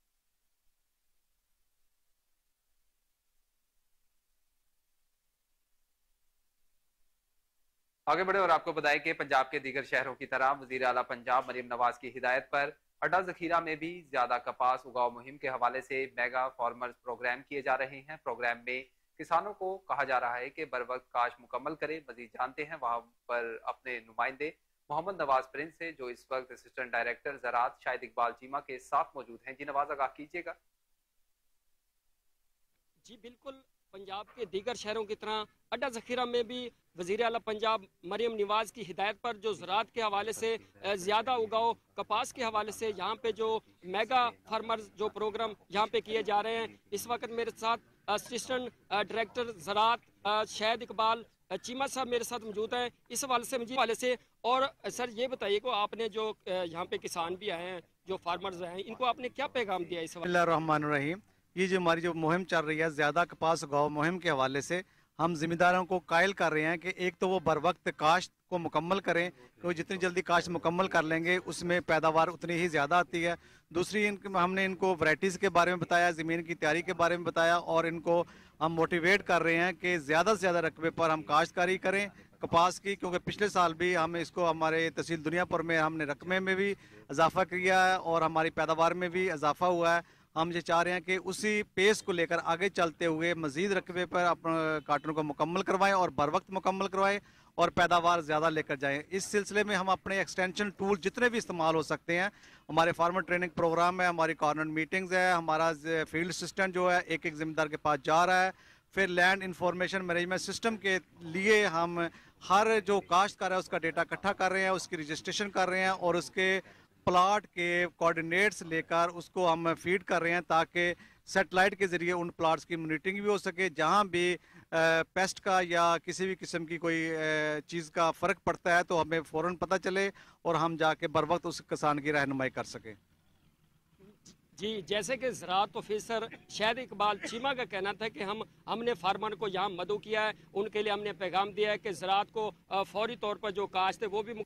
आगे बढ़े और आपको बताएं कि पंजाब के दीगर शहरों की तरह वजीर आला पंजाब मरियम नवाज की हिदायत पर अड्डा जखीरा में भी ज्यादा कपास उगाओ मुहिम के हवाले से मेगा फार्मर्स प्रोग्राम किए जा रहे हैं। प्रोग्राम में किसानों को कहा जा रहा है कि बर वक्त काश मुकम्मल करें। मजीद जानते हैं वहां पर अपने नुमाइंदे मोहम्मद नवाज प्रिंस से, जो इस वक्त असिस्टेंट डायरेक्टर ज़राअत शाहिद इकबाल चीमा के साथ मौजूद हैं। जी नवाज, आगाह कीजिएगा। जी बिल्कुल, पंजाब के दीगर शहरों की तरह अड्डा जखीरा में भी वज़ीर आला पंजाब मरियम नवाज की हिदायत पर जो ज़राअत के हवाले से ज़्यादा उगाओ कपास के हवाले से यहाँ पे जो मेगा फार्मर्स जो प्रोग्राम यहाँ पे किए जा रहे हैं, इस वक्त मेरे साथ असिस्टेंट डायरेक्टर ज़राअत शाहिद इकबाल चीमा साहब मेरे साथ मौजूद हैं। इस हवाले से मुझे हवाले से और सर ये बताइए को आपने जो यहाँ पे किसान भी आए हैं, जो फार्मर्स हैं, इनको आपने क्या पैगाम दिया इस बिस्मिल्लाहिर्रहमानिर्रहीम। ये जो हमारी जो मुहिम चल रही है ज़्यादा कपास उगाओ मुहिम के हवाले से हम ज़िम्मेदारों को कायल कर रहे हैं कि एक तो वो बर वक्त काश्त को मुकम्मल करें, तो जितनी जल्दी काश्त मुकम्मल कर लेंगे उसमें पैदावार उतनी ही ज़्यादा आती है। दूसरी इन हमने इनको वैराइटीज़ के बारे में बताया, ज़मीन की तैयारी के बारे में बताया और इनको हम मोटिवेट कर रहे हैं कि ज़्यादा से ज़्यादा रकबे पर हम काश्तकारी करें कपास की, क्योंकि पिछले साल भी हम इसको हमारे तहसील दुनियापुर में हमने रकबे में भी इजाफा किया है और हमारी पैदावार में भी इजाफा हुआ है। हम ये चाह रहे हैं कि उसी पेस को लेकर आगे चलते हुए मज़ीद रकबे पर अपने कार्टन को मुकम्मल करवाएं और बर वक्त मुकम्मल करवाएं और पैदावार ज़्यादा लेकर जाएं। इस सिलसिले में हम अपने एक्सटेंशन टूल जितने भी इस्तेमाल हो सकते हैं, हमारे फार्मर ट्रेनिंग प्रोग्राम है, हमारी कॉर्नर मीटिंग्स है, हमारा फील्ड असिस्टेंट जो है एक एक ज़िम्मेदार के पास जा रहा है। फिर लैंड इंफॉर्मेशन मैनेजमेंट सिस्टम के लिए हम हर जो काश्तकार है उसका डेटा इकट्ठा कर रहे हैं, उसकी रजिस्ट्रेशन कर रहे हैं और उसके प्लाट के कोऑर्डिनेट्स लेकर उसको हम फीड कर रहे हैं ताकि सैटेलाइट के ज़रिए उन प्लाट्स की मॉनिटरिंग भी हो सके। जहाँ भी पेस्ट का या किसी भी किस्म की कोई चीज़ का फ़र्क पड़ता है तो हमें फ़ौरन पता चले और हम जाके बर वक्त उस किसान की रहनुमाई कर सकें। जी, जैसे कि ज़राअत ऑफिसर शाहिद इकबाल चीमा का कहना था कि हम हमने फार्मर को यहाँ मदऊ किया है, उनके लिए हमने पैगाम दिया है कि ज़राअत को फौरी तौर पर जो काश्त है वो भी।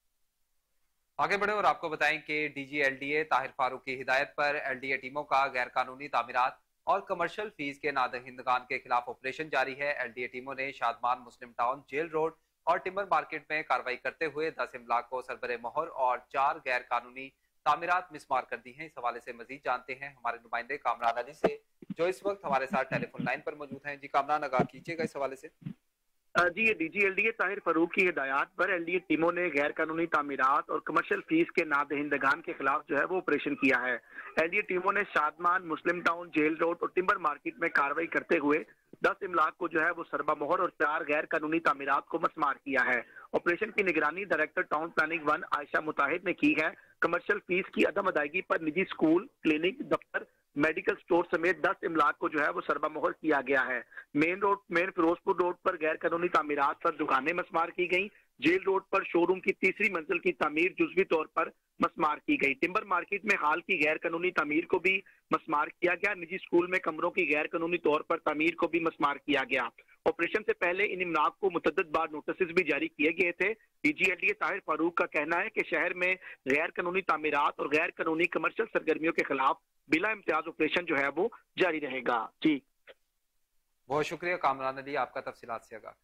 आगे बढ़े और आपको बताएं कि डीजी एलडीए ताहिर फारूक की हिदायत पर एलडीए टीमों का गैर कानूनी तामीरात और कमर्शियल फीस के नादहिंदगान के खिलाफ ऑपरेशन जारी है। एलडीए टीमों ने Shadman Muslim town, jail road और टिम्बर मार्केट में कार्रवाई करते हुए दस इमलाक को सरबरे मोहर और चार गैर कानूनी तामीरात मिसमार कर दी हैं। इस हवाले से मजीद जानते हैं हमारे नुमाइंदे कामरान अली से, जो इस वक्त हमारे साथ टेलीफोन लाइन पर मौजूद हैं। जी कामरान, आगाह कीजिएगा इस हवाले से। जी, ये डीजी एलडीए ताहिर फारूक की हिदायत पर एलडीए टीमों ने गैर कानूनी तामीरात और कमर्शियल फीस के नादहिंदगान के खिलाफ जो है वो ऑपरेशन किया है। एलडीए टीमों ने Shadman, Muslim town, jail road और टिम्बर मार्केट में कार्रवाई करते हुए दस इमलाक को जो है वो सरबा मोहर और चार गैर कानूनी तामीरात को मसमार किया है। ऑपरेशन की निगरानी director town planning one Ayesha Mutahid ने की है। कमर्शियल फीस की अदम अदायगी पर निजी स्कूल, क्लिनिक, दफ्तर, मेडिकल स्टोर समेत दस इमलाक को जो है वो सरबा मोहर किया गया है। Main road main Ferozepur road पर गैर कानूनी तामीरात पर दुकानें मसमार की गई। जेल रोड पर शोरूम की तीसरी मंजिल की तामीर जुजवी तौर पर मसमार की गई। टिम्बर मार्केट में हाल की गैर कानूनी तामीर को भी मसमार किया गया। निजी स्कूल में कमरों की गैर कानूनी तौर पर तामीर को भी मसमार किया गया। ऑपरेशन से पहले इन इमलाक को मुतअद्दिद बार नोटिस भी जारी किए गए थे। डीजी एलडीए ताहिर फारूक का कहना है कि शहर में गैर कानूनी तामीरात और गैर कानूनी कमर्शियल सरगर्मियों के खिलाफ बिला इम्तियाज ऑपरेशन जो है वो जारी रहेगा। जी, बहुत शुक्रिया कामरान अली, आपका तफसीलात से आगाह।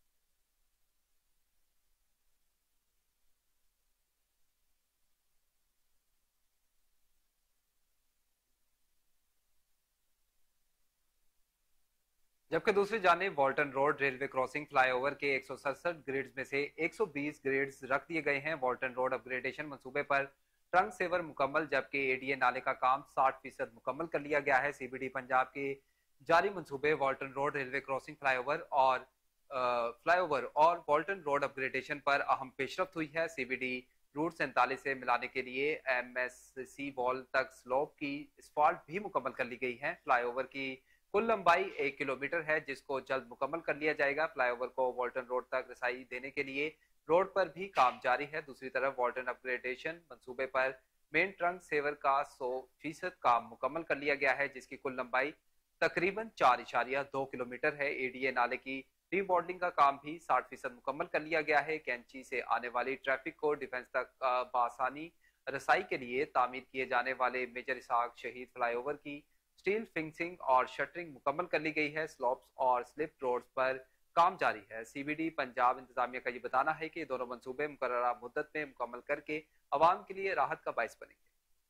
जबकि दूसरी जानिब Walton road railway crossing flyover के एक सौ सड़सठ ग्रिड्स में से एक सौ बीस ग्रिड्स रख दिए गए हैं। वॉल्टन रोड अपग्रेडेशन मंसूबे पर ट्रंक सेवर मुकम्मल, जबकि एडीए नाले का काम साठ फीसद मुकम्मल कर लिया गया है। सीबीडी पंजाब के जारी मंसूबे Walton road railway crossing flyover और फ्लाईओवर और वॉल्टन रोड अपग्रेडेशन पर अहम पेशरफ्त हुई है। सीबीडी रूट सैंतालीस से मिलाने के लिए एम एस सी वॉल तक स्लोप की स्फॉल्ट भी मुकम्मल कर ली गई है। फ्लाईओवर की कुल लंबाई एक किलोमीटर है, जिसको जल्द मुकम्मल कर लिया जाएगा। फ्लाईओवर को वॉल्टन रोड तक रसाई देने के लिए रोड पर भी काम जारी है। दूसरी तरफ वॉल्टन अपग्रेडेशन मंसूबे पर मेन ट्रंक सेवर का सौ फीसद काम मुकम्मल कर लिया गया है, जिसकी कुल लंबाई तकरीबन चार इशारिया दो किलोमीटर है। एडीए नाले की रीमॉडलिंग का काम भी साठ फीसद मुकम्मल कर लिया गया है। कैंची से आने वाली ट्रैफिक को डिफेंस तक बासानी रसाई के लिए तामीर किए जाने वाले मेजर इसाक शहीद फ्लाईओवर की स्टील फिंसिंग और शटरिंग मुकम्मल कर ली गई है। स्लॉप्स और स्लिप रोड्स पर काम जारी है। सीबीडी पंजाब इंतजामिया का ये बताना है कि दोनों मंसूबे मुकर्ररा मुद्दत में मुकम्मल करके अवाम के लिए राहत का बाइस बनेंगे।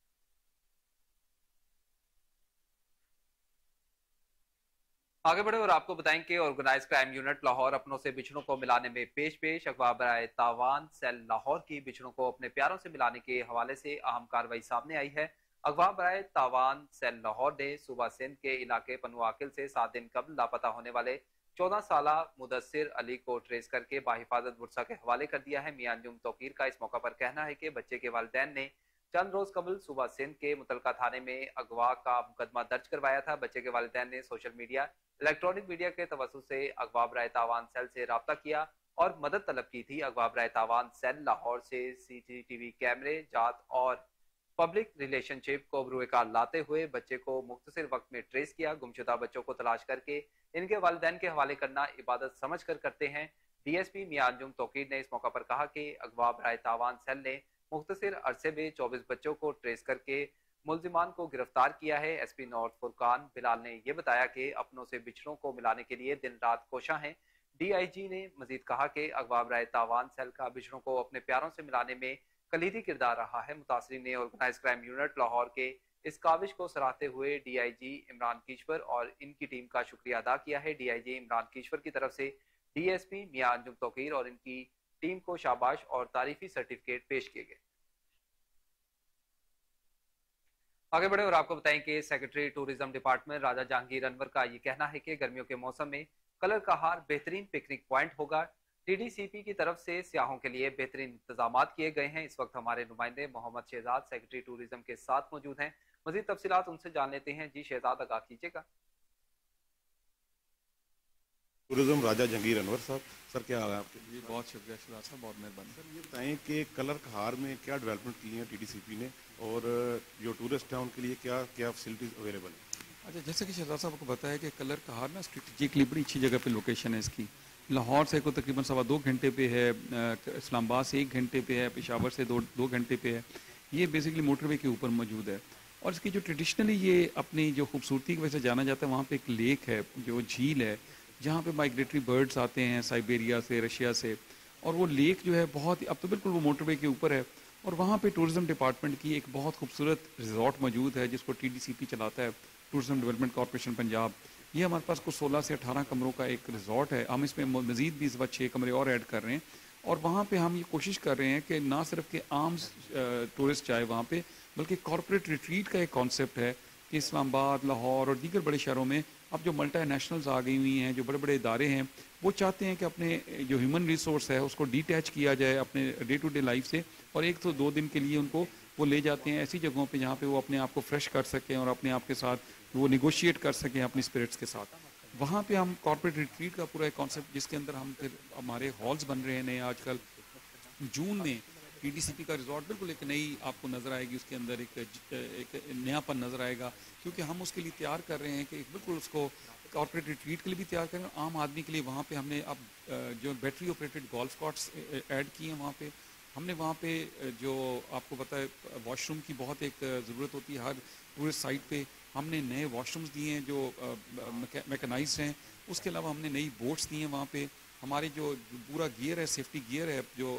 आगे बढ़े और आपको बताएं कि ऑर्गेनाइज क्राइम यूनिट लाहौर अपनों से बिछड़ों को मिलाने में पेश पेश। अगवा बराए तावान सेल लाहौर की बिछड़ों को अपने प्यारों से मिलाने के हवाले से अहम कार्रवाई सामने आई है। अगवा बराए तावान सेल लाहौर ने सूबा सिंध के इलाके पनुआकिल से सात दिन कबल लापता होने वाले चौदह साला मुदस्सिर अली को ट्रेस करके बाहिफाजत बुरसा के हवाले कर दिया है। मियां अंजुम तौकीर का इस मौका पर कहना है कि बच्चे के वालिदैन ने चंद रोज कबल सूबा सिंध के मुतलका थाने में अगवा का मुकदमा दर्ज करवाया था। बच्चे के वालिदैन ने सोशल मीडिया इलेक्ट्रॉनिक मीडिया के तवज्जुह से अगवा बराए तावान सेल से राब्ता किया और मदद तलब की थी। अगवा बराए तावान सेल लाहौर से सीसीटीवी कैमरे जात और पब्लिक रिलेशनशिप को बरूए कार लाते हुए बच्चे को मुख्तसर वक्त में ट्रेस किया। गुमशुदा बच्चों को तलाश करके इनके वालिदैन के हवाले करना इबादत समझ कर करते हैं। डीएसपी मियां अंजुम तौकीर ने इस मौका पर कहा कि अगवा बराए तावान सेल ने मुख्तसर अरसे में चौबीस बच्चों को ट्रेस करके मुल्जिमान को गिरफ्तार किया है। एसपी नॉर्थ फुरकान बिलाल ने यह बताया कि अपनों से बिछड़ों को मिलाने के लिए दिन रात कोशा हैं। डीआईजी ने मजीद कहा कि अगवा बराए तावान सेल का बिछड़ों को अपने प्यारों से मिलाने में कलीदी किरदार रहा है। मुतासरीन ने ऑर्गेनाइज क्राइम यूनिट लाहौर के इस काविश को सराहते हुए डीआईजी इमरान कीश्वर और इनकी टीम का शुक्रिया अदा किया है। डीआईजी इमरान कीश्वर की तरफ से डीएसपी मियां अंजुम तौकीर और इनकी टीम को शाबाश और तारीफी सर्टिफिकेट पेश किए गए। आगे बढ़े और आपको बताएं कि secretary tourism department Raja Jahangir Anwar का ये कहना है कि गर्मियों के मौसम में कलर कहार बेहतरीन पिकनिक पॉइंट होगा। टीडीसीपी की तरफ से सियाहों के लिए बेहतरीन इंतजाम किए गए हैं। इस वक्त हमारे नुमाइंदे मोहम्मद शहजाद सेक्रेटरी टूरिज्म के साथ मौजूद हैं। मजीद तफसीलात उनसे जान लेते हैं। जी शहजाद, आगाह कीजिएगा। टूरिज्म राजा जहांगीर अनवर साहब, सर क्या हाल है आपके? जी बहुत शुक्रिया शहजाद साहब, बहुत मेहरबानी। सर ये बताएं कि कलर कहार में क्या डेवलपमेंट की है टीडीसीपी ने और जो टूरिस्ट हैं उनके लिए क्या क्या फैसिलिटीज अवेलेबल है? अच्छा, जैसे कि शहजाद साहब आपको पता है कि कलर कहार ना स्ट्रेटेजिकली बड़ी अच्छी जगह पे लोकेशन है इसकी। लाहौर से को तकरीबन सवा दो घंटे पे है, इस्लामाबाद से एक घंटे पे है, पेशावर से दो दो घंटे पे है। ये बेसिकली मोटरवे के ऊपर मौजूद है और इसकी जो ट्रेडिशनली ये अपनी जो खूबसूरती की वजह से जाना जाता है, वहाँ पे एक लेक है जो झील है जहाँ पे माइग्रेटरी बर्ड्स आते हैं साइबेरिया से, रशिया से, और वो लेक जो है बहुत अब तो बिल्कुल वो मोटरवे के ऊपर है। और वहाँ पे टूरिज्म डिपार्टमेंट की एक बहुत खूबसूरत रिजॉर्ट मौजूद है जिसको टीडीसीपी चलाता है, टूरिज्म डेवलपमेंट कॉर्पोरेशन पंजाब। ये हमारे पास कुछ सोलह से अठारह कमरों का एक रिजॉर्ट है। हम इसमें मज़ीद भी इस वक्त छः कमरे और ऐड कर रहे हैं और वहाँ पे हम ये कोशिश कर रहे हैं कि ना सिर्फ के आम टूरिस्ट आए वहाँ पे, बल्कि कॉर्पोरेट रिट्रीट का एक कॉन्सेप्ट है कि इस्लामाबाद, लाहौर और दीगर बड़े शहरों में अब जो मल्टी नेशनल्स आ गई हुई हैं, जो बड़े बड़े इदारे हैं, वो चाहते हैं कि अपने जो ह्यूमन रिसोर्स है उसको डिटैच किया जाए अपने डे टू डे लाइफ से और एक तो दो दिन के लिए उनको वो ले जाते हैं ऐसी जगहों पे जहाँ पे वो अपने आप को फ्रेश कर सकें और अपने आप के साथ वो निगोशिएट कर सकें अपनी स्पिरिट्स के साथ। वहाँ पे हम कॉर्पोरेट रिट्रीट का पूरा एक कॉन्सेप्ट जिसके अंदर हम फिर हमारे हॉल्स बन रहे हैं नए। आजकल जून में टीडीसीपी का रिजॉर्ट बिल्कुल एक नई आपको नज़र आएगी, उसके अंदर एक एक नयापन नज़र आएगा क्योंकि हम उसके लिए तैयार कर रहे हैं कि बिल्कुल उसको कॉर्पोरेट रिट्रीट के लिए भी तैयार करें। आम आदमी के लिए वहाँ पे हमने अब जो battery operated golf carts add किए हैं वहाँ पे। हमने वहाँ पे जो आपको पता है वॉशरूम की बहुत एक ज़रूरत होती है हर टूरिस्ट साइट पे, हमने नए वॉशरूम्स दिए हैं जो मैकेनाइज्ड हैं। उसके अलावा हमने नई बोट्स दी हैं वहाँ पे। हमारे जो पूरा गियर है, सेफ्टी गियर है जो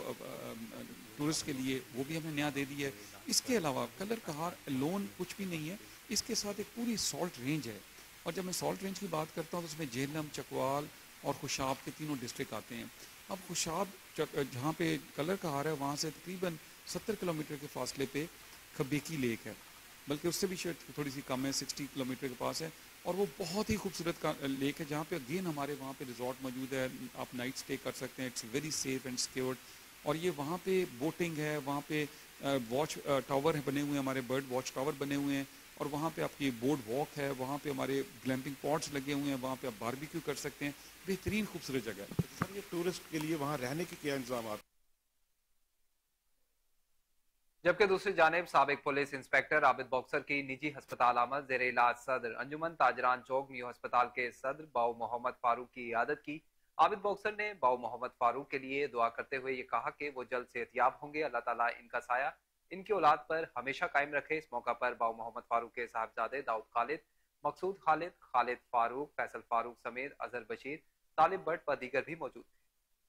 टूरिस्ट के लिए, वो भी हमने नया दे दिया है। इसके अलावा कलर कहार लोन कुछ भी नहीं है, इसके साथ एक पूरी सॉल्ट रेंज है। और जब मैं सॉल्ट रेंज की बात करता हूँ तो उसमें झेलम, चकवाल और खुशाब के तीनों डिस्ट्रिक्ट आते हैं। अब खुशाब जहाँ पे कलर कहार है वहाँ से तकरीबन सत्तर किलोमीटर के फासले पे खबेकी लेक है, बल्कि उससे भी शायद थोड़ी सी कम है, साठ किलोमीटर के पास है। और वो बहुत ही खूबसूरत लेक है जहाँ पे अगेन हमारे वहाँ पे रिजॉर्ट मौजूद है, आप नाइट स्टे कर सकते हैं। It's very safe and secured. और ये वहाँ पे बोटिंग है, वहाँ पे वॉच टावर बने हुए हैं, हमारे बर्ड वॉच टावर बने हुए हैं और वहाँ पे आपकी बोर्ड वॉक है, वहाँ पे हमारे ग्लैम्पिंग पॉट्स लगे हुए हैं, वहाँ पे आप बारबेक्यू कर सकते हैं। बेहतरीन खूबसूरत जगह है। सर, ये टूरिस्ट के लिए वहाँ रहने के क्या इंतजाम? जबकि दूसरी जानिब साबिक पुलिस इंस्पेक्टर आबिद बॉक्सर की निजी अस्पताल आमद जेर इलाज सदर अंजुमन ताजरान चौक न्यू अस्पताल के सदर बाऊ मोहम्मद फारूक की इयादत की। आबिद बॉक्सर ने बाऊ मोहम्मद फारूक के लिए दुआ करते हुए ये कहा कि वो जल्द सेहतयाब होंगे। अल्लाह ताला इनका साया इनकी औलाद पर हमेशा कायम रखे। इस मौका पर बाऊ मोहम्मद फारूक के साहबजादे दाऊद खालिद, मकसूद खालिद, खालिद फारूक, फैसल फारूक समेत अजहर बशीर, तालिब भट्ट व दीगर भी मौजूद थे।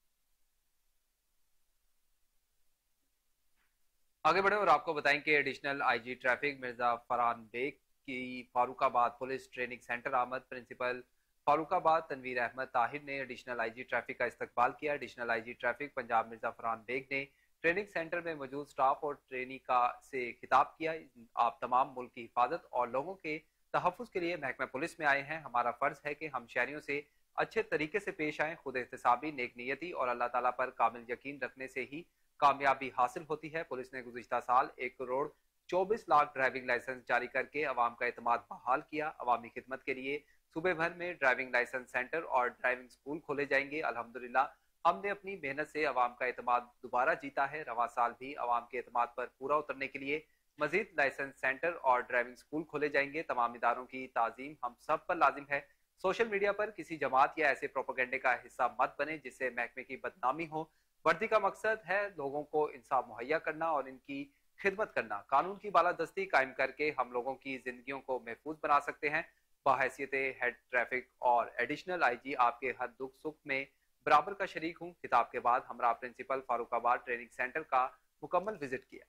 आगे बढ़े और आपको बताएं कि additional IG traffic Mirza Farhan Baig की फारूकाबाद पुलिस ट्रेनिंग सेंटर आमद। प्रिंसिपल फारूकाबाद तनवीर अहमद ताहिर ने एडिशनल आईजी ट्रैफिक का इस्तकबाल किया। Additional IG traffic Punjab Mirza Farhan Baig ने ट्रेनिंग सेंटर में मौजूद स्टाफ और ट्रेनी का से खिताब किया। आप तमाम मुल्क की हिफाजत और लोगों के तहफ़्फ़ुज़ के लिए महकमा पुलिस में आए हैं। हमारा फ़र्ज़ है कि हम शहरियों से अच्छे तरीके से पेश आएँ। खुद एहतसाबी, नेक नियती और अल्लाह ताला पर कामिल यकीन रखने से ही कामयाबी हासिल होती है। पुलिस ने गुज़िश्ता साल एक करोड़ चौबीस लाख ड्राइविंग लाइसेंस जारी करके अवाम का एतमाद बहाल किया। अवामी खिदमत के लिए सूबे भर में ड्राइविंग लाइसेंस सेंटर और ड्राइविंग स्कूल खोले जाएंगे। अल्हम्दुलिल्लाह हमने अपनी मेहनत से अवाम का एतमाद दोबारा जीता है। रवां साल भी अवाम के एतमाद पर पूरा उतरने के लिए मजीद लाइसेंस सेंटर और ड्राइविंग स्कूल खोले जाएंगे। तमाम इदारों की ताज़ीम हम सब पर लाजिम है। सोशल मीडिया पर किसी जमात या ऐसे प्रोपेगेंडे का हिस्सा मत बने जिससे महकमे की बदनामी हो। वर्दी का मकसद है लोगों को इंसाफ मुहैया करना और इनकी खिदमत करना। कानून की बालादस्ती कायम करके हम लोगों की जिंदगियों को महफूज बना सकते हैं। बहैसियत हेड ट्रैफिक और एडिशनल आईजी आपके हर दुख सुख में बराबर का शरीक हूँ। खिताब के बाद हमरा प्रिंसिपल फारूकाबाद ट्रेनिंग सेंटर का मुकम्मल विजिट किया।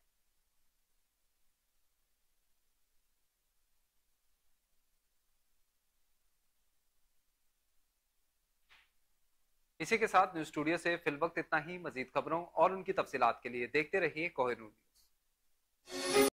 इसी के साथ न्यूज़ स्टूडियो से फिल वक्त इतना ही। मजीद खबरों और उनकी तफसीलात के लिए देखते रहिए कोहिनूर न्यूज़।